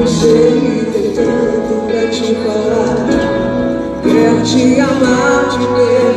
sei, tem tanto pra te falar. Quero te amar de ver.